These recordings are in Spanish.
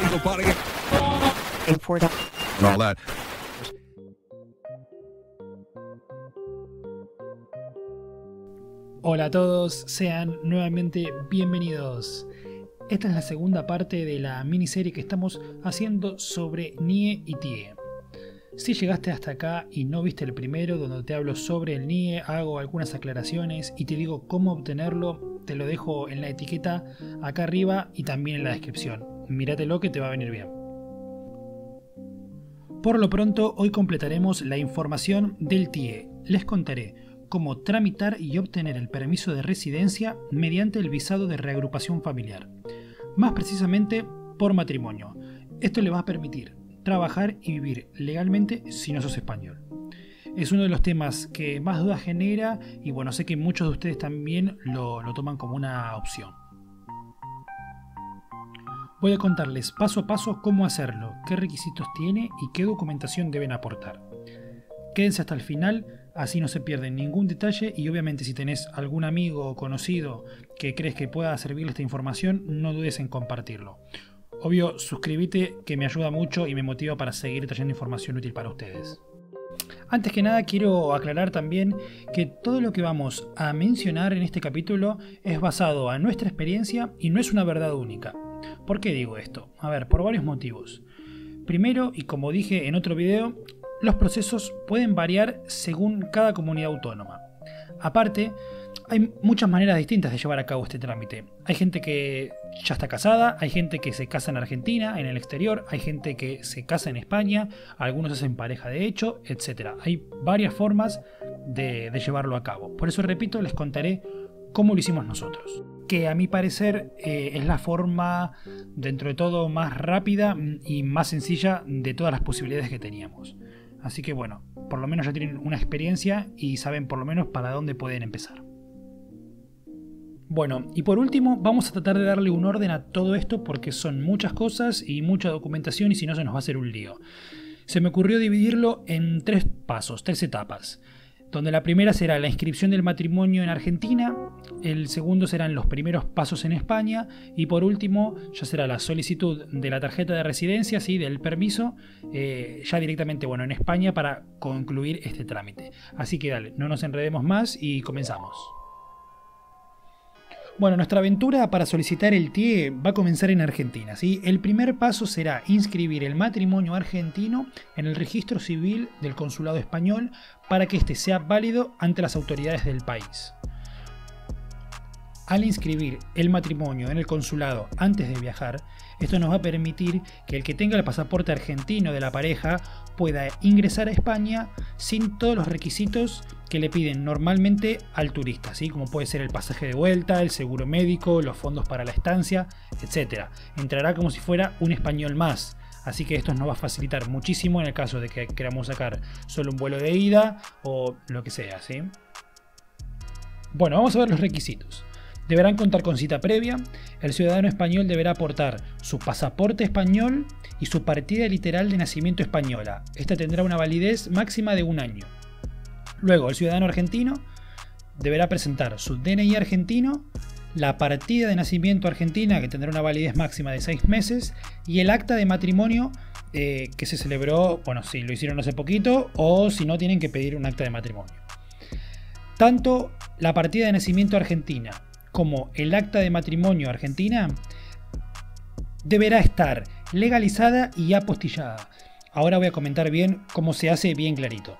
and all that. Hola a todos, sean nuevamente bienvenidos. Esta es la segunda parte de la miniserie que estamos haciendo sobre NIE y TIE. Si llegaste hasta acá y no viste el primero, donde te hablo sobre el NIE, hago algunas aclaraciones y te digo cómo obtenerlo, te lo dejo en la etiqueta acá arriba y también en la descripción. Míratelo que te va a venir bien. Por lo pronto, hoy completaremos la información del TIE. Les contaré cómo tramitar y obtener el permiso de residencia mediante el visado de reagrupación familiar. Más precisamente, por matrimonio. Esto le va a permitir trabajar y vivir legalmente si no sos español. Es uno de los temas que más dudas genera y bueno, sé que muchos de ustedes también lo toman como una opción. Voy a contarles paso a paso cómo hacerlo, qué requisitos tiene y qué documentación deben aportar. Quédense hasta el final, así no se pierden ningún detalle y obviamente si tenés algún amigo o conocido que crees que pueda servirle esta información, no dudes en compartirlo. Obvio, suscríbete que me ayuda mucho y me motiva para seguir trayendo información útil para ustedes. Antes que nada quiero aclarar también que todo lo que vamos a mencionar en este capítulo es basado en nuestra experiencia y no es una verdad única. ¿Por qué digo esto? A ver, por varios motivos. Primero, y como dije en otro video, los procesos pueden variar según cada comunidad autónoma. Aparte, hay muchas maneras distintas de llevar a cabo este trámite. Hay gente que ya está casada, hay gente que se casa en Argentina, en el exterior, hay gente que se casa en España, algunos hacen pareja de hecho, etc. Hay varias formas de llevarlo a cabo. Por eso, repito, les contaré cómo lo hicimos nosotros. Que a mi parecer es la forma, dentro de todo, más rápida y más sencilla de todas las posibilidades que teníamos. Así que bueno, por lo menos ya tienen una experiencia y saben por lo menos para dónde pueden empezar. Bueno, y por último vamos a tratar de darle un orden a todo esto porque son muchas cosas y mucha documentación y si no se nos va a hacer un lío. Se me ocurrió dividirlo en 3 pasos, 3 etapas. Donde la primera será la inscripción del matrimonio en Argentina, el segundo serán los primeros pasos en España y por último ya será la solicitud de la tarjeta de residencia, ¿sí? Del permiso, ya directamente en España para concluir este trámite. Así que dale, no nos enredemos más y comenzamos. Bueno, nuestra aventura para solicitar el TIE va a comenzar en Argentina, ¿sí? El primer paso será inscribir el matrimonio argentino en el registro civil del consulado español para que éste sea válido ante las autoridades del país. Al inscribir el matrimonio en el consulado antes de viajar, esto nos va a permitir que el que tenga el pasaporte argentino de la pareja pueda ingresar a España sin todos los requisitos que le piden normalmente al turista, ¿sí? Como puede ser el pasaje de vuelta, el seguro médico, los fondos para la estancia, etc. Entrará como si fuera un español más, así que esto nos va a facilitar muchísimo en el caso de que queramos sacar solo un vuelo de ida o lo que sea, ¿sí? Bueno, vamos a ver los requisitos. Deberán contar con cita previa, el ciudadano español deberá aportar su pasaporte español y su partida literal de nacimiento española. Esta tendrá una validez máxima de 1 año. Luego, el ciudadano argentino deberá presentar su DNI argentino, la partida de nacimiento argentina que tendrá una validez máxima de 6 meses y el acta de matrimonio que se celebró, bueno, si lo hicieron hace poquito o si no tienen que pedir un acta de matrimonio. Tanto la partida de nacimiento argentina como el acta de matrimonio argentina deberá estar legalizada y apostillada. Ahora voy a comentar bien cómo se hace bien clarito.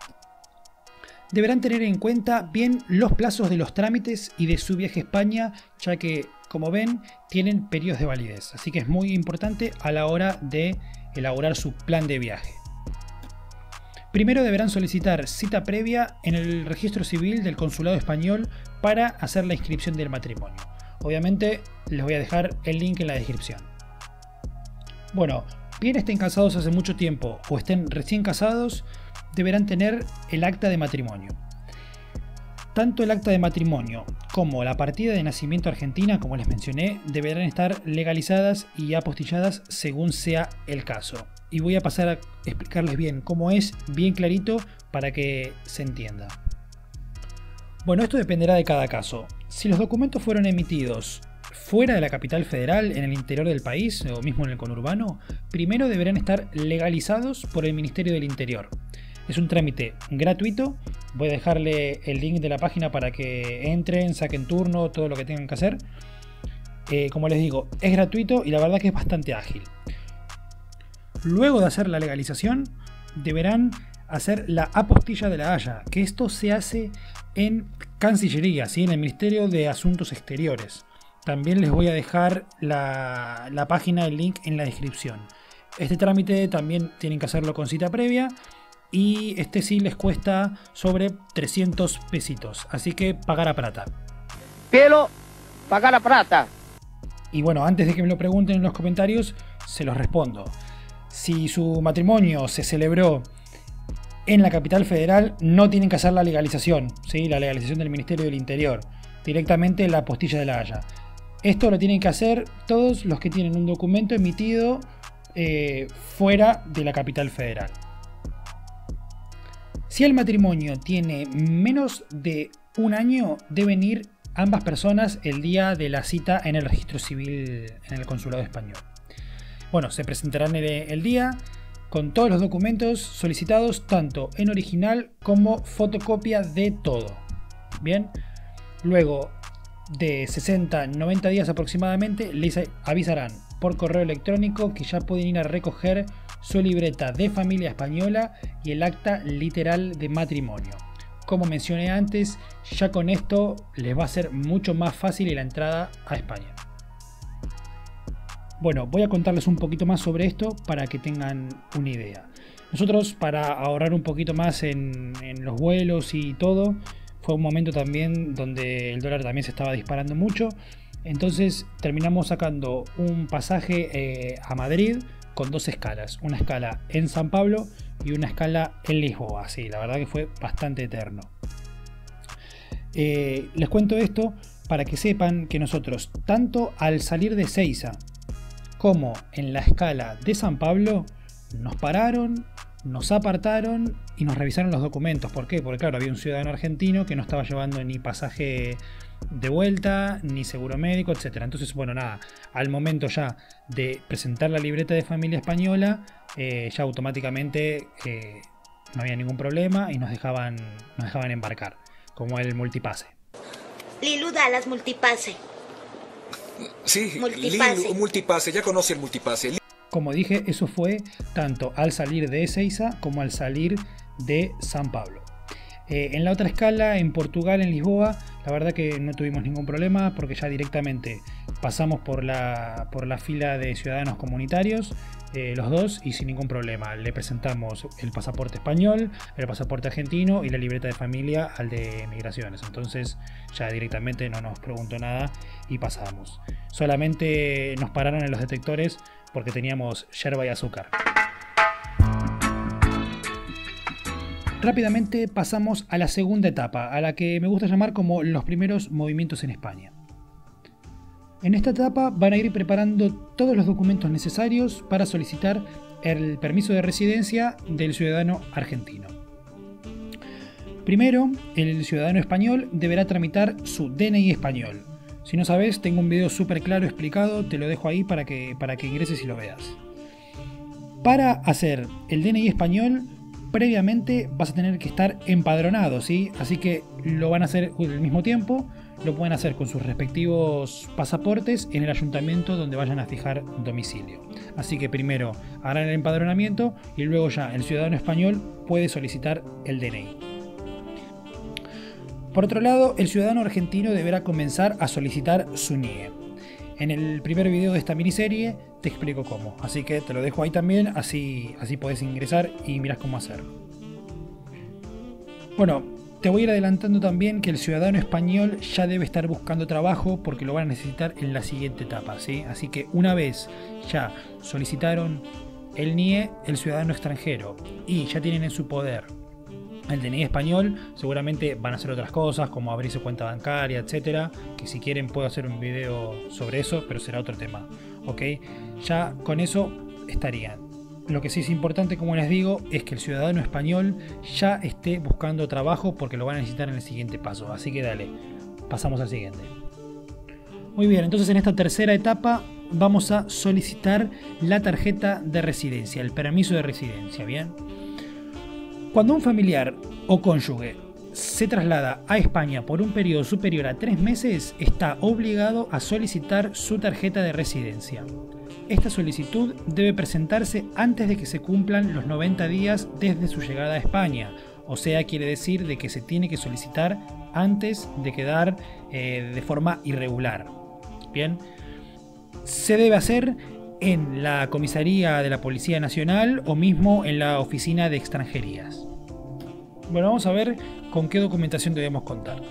Deberán tener en cuenta bien los plazos de los trámites y de su viaje a España, ya que, como ven, tienen periodos de validez. Así que es muy importante a la hora de elaborar su plan de viaje. Primero deberán solicitar cita previa en el registro civil del consulado español para hacer la inscripción del matrimonio. Obviamente les voy a dejar el link en la descripción. Bueno, bien estén casados hace mucho tiempo o estén recién casados, deberán tener el acta de matrimonio. Tanto el acta de matrimonio como la partida de nacimiento argentina, como les mencioné, deberán estar legalizadas y apostilladas según sea el caso. Y voy a pasar a explicarles bien cómo es, bien clarito, para que se entienda. Bueno, esto dependerá de cada caso. Si los documentos fueron emitidos fuera de la capital federal, en el interior del país o mismo en el conurbano, primero deberán estar legalizados por el Ministerio del Interior. Es un trámite gratuito. Voy a dejarle el link de la página para que entren, saquen turno, todo lo que tengan que hacer. Como les digo, es gratuito y la verdad que es bastante ágil. Luego de hacer la legalización, deberán hacer la apostilla de la Haya, que esto se hace en Cancillería, ¿sí? En el Ministerio de Asuntos Exteriores. También les voy a dejar la página, el link en la descripción. Este trámite también tienen que hacerlo con cita previa y este sí les cuesta sobre 300 pesitos, así que pagar a plata. Cielo, pagar a plata. Y bueno, antes de que me lo pregunten en los comentarios, se los respondo. Si su matrimonio se celebró en la capital federal, no tienen que hacer la legalización, ¿sí? La legalización del Ministerio del Interior, directamente la apostilla de la Haya. Esto lo tienen que hacer todos los que tienen un documento emitido fuera de la capital federal. Si el matrimonio tiene menos de un año, deben ir ambas personas el día de la cita en el registro civil en el consulado español. Bueno, se presentarán el día con todos los documentos solicitados, tanto en original como fotocopia de todo. Bien, luego de 60-90 días aproximadamente les avisarán por correo electrónico que ya pueden ir a recoger su libreta de familia española y el acta literal de matrimonio. Como mencioné antes, ya con esto les va a ser mucho más fácil la entrada a España. Bueno, voy a contarles un poquito más sobre esto para que tengan una idea. Nosotros, para ahorrar un poquito más en los vuelos y todo, fue un momento también donde el dólar también se estaba disparando mucho. Entonces terminamos sacando un pasaje a Madrid con dos escalas. Una escala en San Pablo y una escala en Lisboa. Sí, la verdad que fue bastante eterno. Les cuento esto para que sepan que nosotros, tanto al salir de Seiza como en la escala de San Pablo, nos pararon, nos apartaron y nos revisaron los documentos. ¿Por qué? Porque claro, había un ciudadano argentino que no estaba llevando ni pasaje de vuelta, ni seguro médico, etc. Entonces, bueno, nada, al momento ya de presentar la libreta de familia española, ya automáticamente no había ningún problema y nos dejaban embarcar, como el multipase. Lilu da las multipase. Sí, Multipase. Multipase, ya conoce el multipase. Como dije, eso fue tanto al salir de Ezeiza como al salir de San Pablo. En la otra escala, en Portugal, en Lisboa, la verdad que no tuvimos ningún problema porque ya directamente pasamos por la fila de ciudadanos comunitarios, los dos, y sin ningún problema. Le presentamos el pasaporte español, el pasaporte argentino y la libreta de familia al de migraciones. Entonces ya directamente no nos preguntó nada y pasamos. Solamente nos pararon en los detectores porque teníamos yerba y azúcar. Rápidamente pasamos a la segunda etapa, a la que me gusta llamar como los primeros movimientos en España. En esta etapa van a ir preparando todos los documentos necesarios para solicitar el permiso de residencia del ciudadano argentino. Primero, el ciudadano español deberá tramitar su DNI español. Si no sabes, tengo un video súper claro explicado, te lo dejo ahí para que ingreses y lo veas. Para hacer el DNI español, previamente vas a tener que estar empadronado, ¿sí? Así que lo van a hacer al mismo tiempo, lo pueden hacer con sus respectivos pasaportes en el ayuntamiento donde vayan a fijar domicilio. Así que primero harán el empadronamiento y luego ya el ciudadano español puede solicitar el DNI. Por otro lado, el ciudadano argentino deberá comenzar a solicitar su NIE. En el primer video de esta miniserie te explico cómo, así que te lo dejo ahí también, así podés ingresar y mirás cómo hacerlo. Bueno, te voy a ir adelantando también que el ciudadano español ya debe estar buscando trabajo porque lo van a necesitar en la siguiente etapa, ¿sí? Así que una vez ya solicitaron el NIE, el ciudadano extranjero, y ya tienen en su poder el DNI español, seguramente van a hacer otras cosas como abrir su cuenta bancaria, etcétera, que si quieren puedo hacer un video sobre eso, pero será otro tema, ¿ok? Ya con eso estarían. Lo que sí es importante, como les digo, es que el ciudadano español ya esté buscando trabajo porque lo van a necesitar en el siguiente paso, así que dale, pasamos al siguiente. Muy bien, entonces en esta tercera etapa vamos a solicitar la tarjeta de residencia, el permiso de residencia, ¿bien? Cuando un familiar o cónyuge se traslada a España por un periodo superior a 3 meses, está obligado a solicitar su tarjeta de residencia. Esta solicitud debe presentarse antes de que se cumplan los 90 días desde su llegada a España. O sea, quiere decir de que se tiene que solicitar antes de quedar de forma irregular. Bien, se debe hacer en la comisaría de la Policía Nacional o mismo en la oficina de extranjerías. Bueno, vamos a ver con qué documentación debemos contar.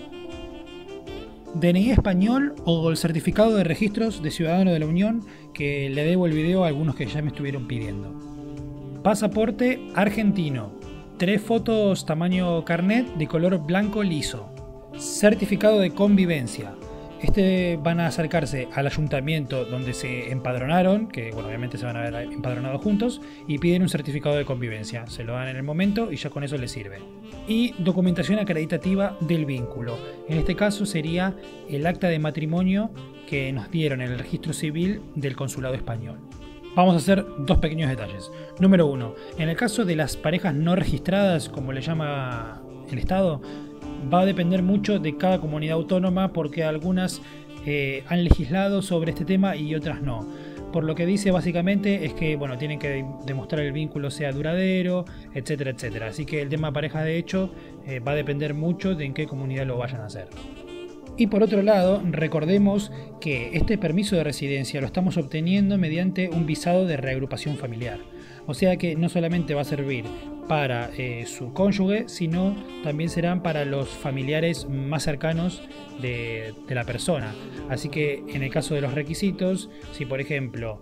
DNI español o el certificado de registros de ciudadano de la Unión, que le debo el video a algunos que ya me estuvieron pidiendo. Pasaporte argentino. 3 fotos tamaño carnet de color blanco liso. Certificado de convivencia. Van a acercarse al ayuntamiento donde se empadronaron, que bueno, obviamente se van a ver empadronados juntos, y piden un certificado de convivencia. Se lo dan en el momento y ya con eso les sirve. Y documentación acreditativa del vínculo. En este caso sería el acta de matrimonio que nos dieron en el registro civil del consulado español. Vamos a hacer 2 pequeños detalles. Número 1. En el caso de las parejas no registradas, como le llama el Estado, va a depender mucho de cada comunidad autónoma porque algunas han legislado sobre este tema y otras no. Por lo que dice básicamente es que bueno, tienen que demostrar el vínculo sea duradero, etcétera, etcétera. Así que el tema parejas de hecho va a depender mucho de en qué comunidad lo vayan a hacer. Y por otro lado, recordemos que este permiso de residencia lo estamos obteniendo mediante un visado de reagrupación familiar. O sea que no solamente va a servir para su cónyuge, sino también serán para los familiares más cercanos de la persona. Así que en el caso de los requisitos, si por ejemplo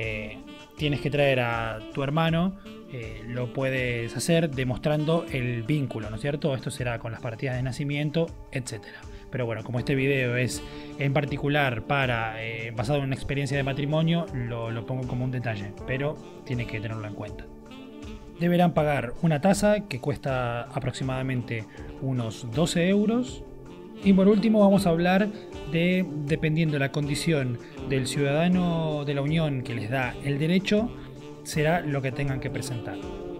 tienes que traer a tu hermano, lo puedes hacer demostrando el vínculo, ¿no es cierto? Esto será con las partidas de nacimiento, etcétera. Pero bueno, como este video es en particular basado en una experiencia de matrimonio, lo pongo como un detalle, pero tiene que tenerlo en cuenta. Deberán pagar una tasa que cuesta aproximadamente unos 12 euros. Y por último vamos a hablar de, dependiendo de la condición del ciudadano de la Unión que les da el derecho, será lo que tengan que presentar.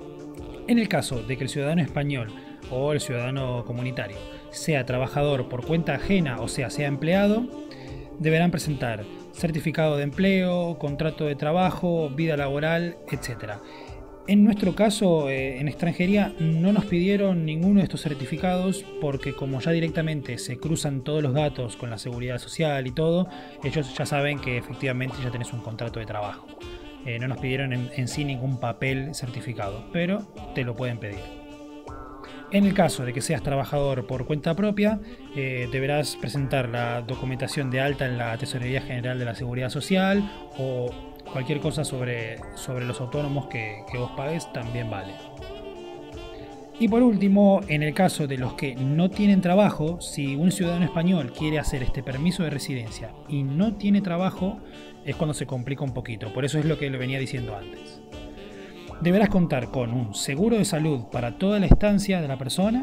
En el caso de que el ciudadano español o el ciudadano comunitario sea trabajador por cuenta ajena, o sea empleado, deberán presentar certificado de empleo, contrato de trabajo, vida laboral, etc. En nuestro caso, en extranjería, no nos pidieron ninguno de estos certificados porque como ya directamente se cruzan todos los datos con la seguridad social y todo, ellos ya saben que efectivamente ya tenés un contrato de trabajo. No nos pidieron en sí ningún papel certificado, pero te lo pueden pedir. En el caso de que seas trabajador por cuenta propia, deberás presentar la documentación de alta en la Tesorería General de la Seguridad Social o cualquier cosa sobre los autónomos que vos pagues también vale. Y por último, en el caso de los que no tienen trabajo, si un ciudadano español quiere hacer este permiso de residencia y no tiene trabajo, es cuando se complica un poquito. Por eso es lo que le venía diciendo antes. Deberás contar con un seguro de salud para toda la estancia de la persona.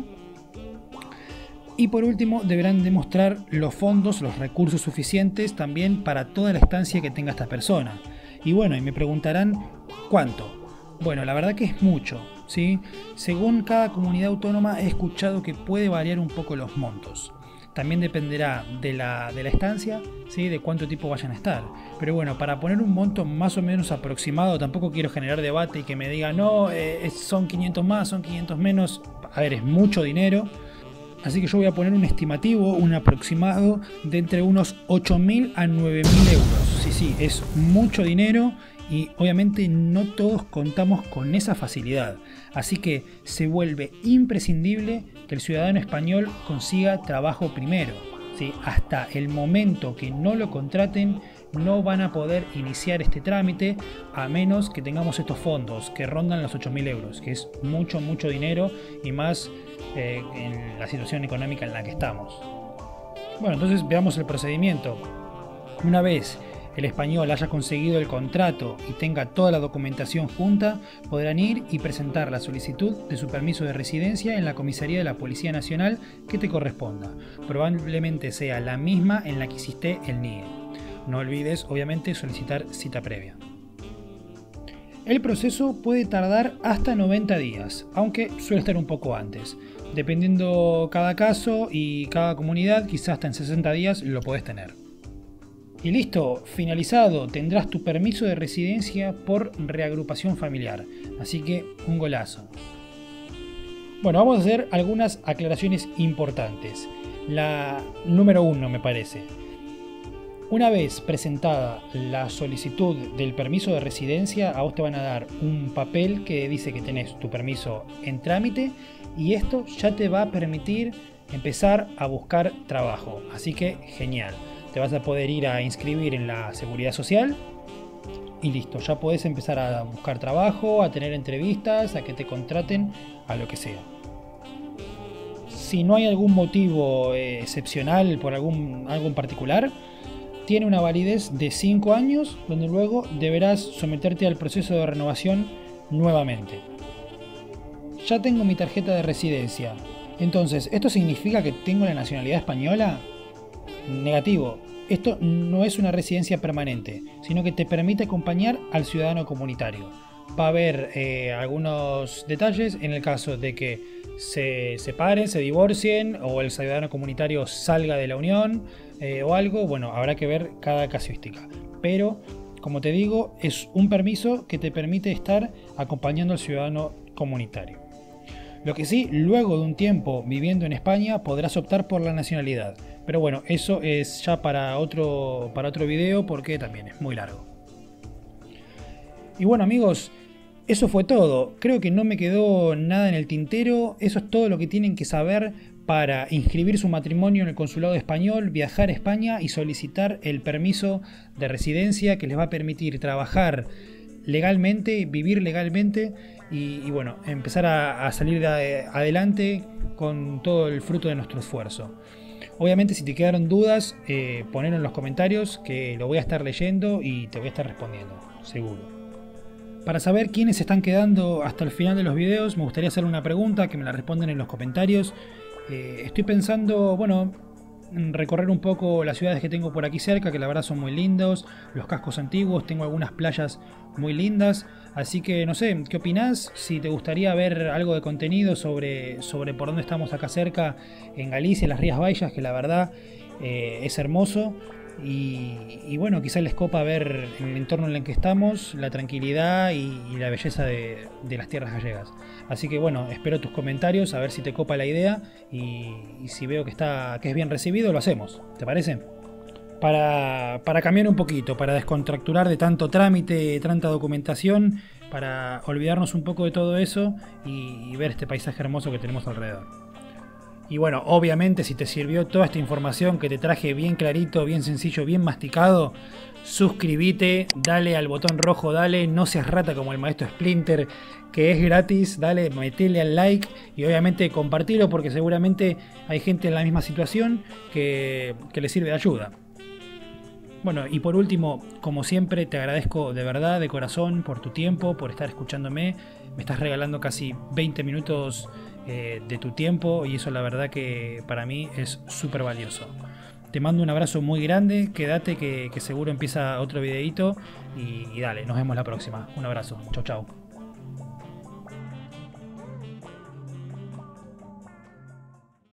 Y por último, deberán demostrar los fondos, los recursos suficientes también para toda la estancia que tenga esta persona. Y bueno, y me preguntarán, ¿cuánto? Bueno, la verdad que es mucho, ¿sí? Según cada comunidad autónoma he escuchado que puede variar un poco los montos. También dependerá de la estancia, ¿sí? De cuánto tiempo vayan a estar. Pero bueno, para poner un monto más o menos aproximado, tampoco quiero generar debate y que me digan, no, son 500 más, son 500 menos. A ver, es mucho dinero. Así que yo voy a poner un estimativo, un aproximado de entre unos 8.000 a 9.000 euros. Sí, es mucho dinero y obviamente no todos contamos con esa facilidad. Así que se vuelve imprescindible que el ciudadano español consiga trabajo primero, ¿sí? Hasta el momento que no lo contraten, no van a poder iniciar este trámite a menos que tengamos estos fondos que rondan los 8.000 euros, que es mucho dinero y más en la situación económica en la que estamos. Bueno, entonces veamos el procedimiento. Una vez el español haya conseguido el contrato y tenga toda la documentación junta, podrán ir y presentar la solicitud de su permiso de residencia en la comisaría de la Policía Nacional que te corresponda. Probablemente sea la misma en la que hiciste el NIE. No olvides, obviamente, solicitar cita previa. El proceso puede tardar hasta 90 días, aunque suele estar un poco antes. Dependiendo cada caso y cada comunidad, quizás hasta en 60 días lo podés tener. Y listo, finalizado, tendrás tu permiso de residencia por reagrupación familiar. Así que un golazo. Bueno, vamos a hacer algunas aclaraciones importantes. La número 1 me parece. Una vez presentada la solicitud del permiso de residencia, a vos te van a dar un papel que dice que tenés tu permiso en trámite y esto ya te va a permitir empezar a buscar trabajo. Así que genial, te vas a poder ir a inscribir en la Seguridad Social y listo, ya podés empezar a buscar trabajo, a tener entrevistas, a que te contraten, a lo que sea. Si no hay algún motivo excepcional por algo en particular, tiene una validez de 5 años, donde luego deberás someterte al proceso de renovación nuevamente. Ya tengo mi tarjeta de residencia. Entonces, ¿esto significa que tengo la nacionalidad española? Negativo. Esto no es una residencia permanente, sino que te permite acompañar al ciudadano comunitario. Va a haber algunos detalles en el caso de que se separen, se divorcien o el ciudadano comunitario salga de la unión o algo. Bueno, habrá que ver cada casuística. Pero, como te digo, es un permiso que te permite estar acompañando al ciudadano comunitario. Lo que sí, luego de un tiempo viviendo en España podrás optar por la nacionalidad. Pero bueno, eso es ya para otro video porque también es muy largo. Y bueno amigos, eso fue todo. Creo que no me quedó nada en el tintero. Eso es todo lo que tienen que saber para inscribir su matrimonio en el consulado español, viajar a España y solicitar el permiso de residencia que les va a permitir trabajar legalmente, vivir legalmente y bueno, empezar a salir adelante con todo el fruto de nuestro esfuerzo. Obviamente si te quedaron dudas, ponelo en los comentarios que lo voy a estar leyendo y te voy a estar respondiendo, seguro. Para saber quiénes se están quedando hasta el final de los videos, me gustaría hacer una pregunta, que me la respondan en los comentarios. Estoy pensando, bueno, recorrer un poco las ciudades que tengo por aquí cerca, que la verdad son muy lindos, los cascos antiguos, tengo algunas playas muy lindas, así que no sé, ¿qué opinás? Si te gustaría ver algo de contenido sobre por dónde estamos acá cerca, en Galicia, las Rías Baixas, que la verdad es hermoso. Y bueno, quizás les copa ver en el entorno en el que estamos, la tranquilidad y la belleza de las tierras gallegas. Así que bueno, espero tus comentarios, a ver si te copa la idea y si veo que es bien recibido, lo hacemos. ¿Te parece? Para cambiar un poquito, para descontracturar de tanto trámite, tanta documentación, para olvidarnos un poco de todo eso y ver este paisaje hermoso que tenemos alrededor. Y bueno, obviamente si te sirvió toda esta información que te traje bien clarito, bien sencillo, bien masticado, suscríbete, dale al botón rojo, dale, no seas rata como el maestro Splinter, que es gratis, dale, metele al like y obviamente compartilo porque seguramente hay gente en la misma situación que le sirve de ayuda. Bueno, y por último, como siempre, te agradezco de verdad, de corazón, por tu tiempo, por estar escuchándome. Me estás regalando casi 20 minutos de tu tiempo y eso la verdad que para mí es súper valioso. Te mando un abrazo muy grande, quédate que seguro empieza otro videito y dale, nos vemos la próxima. Un abrazo, chau chau.